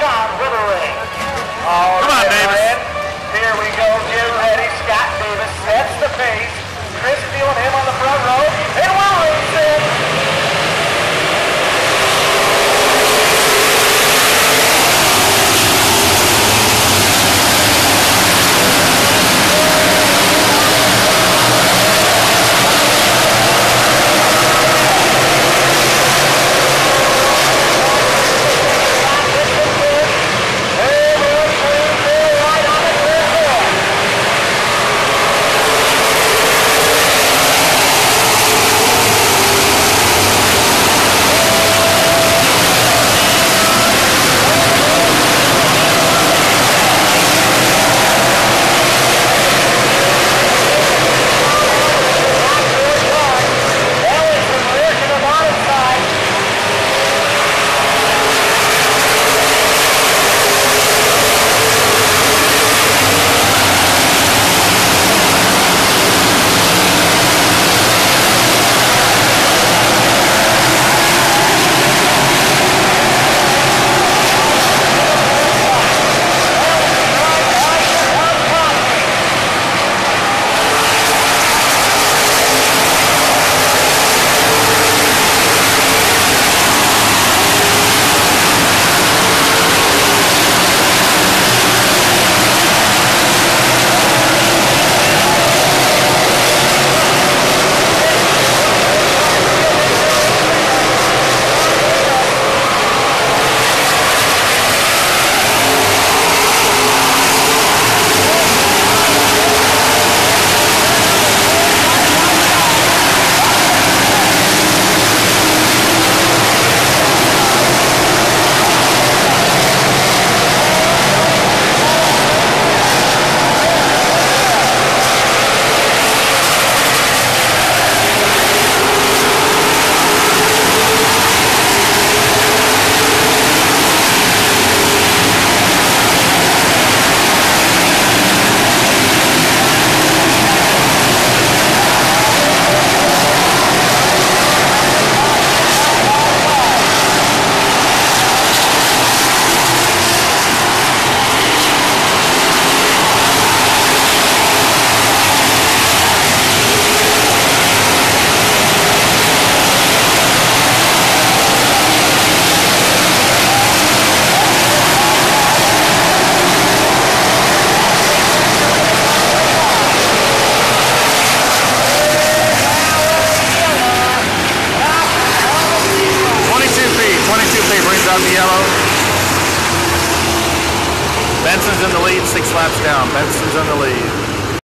shot with a ring. Come on, Davis. Here we go. Get ready. Scott Davis sets the pace. Chris feeling him on the front row. And we'll race it. On the yellow. Benson's in the lead, 6 laps down. Benson's in the lead.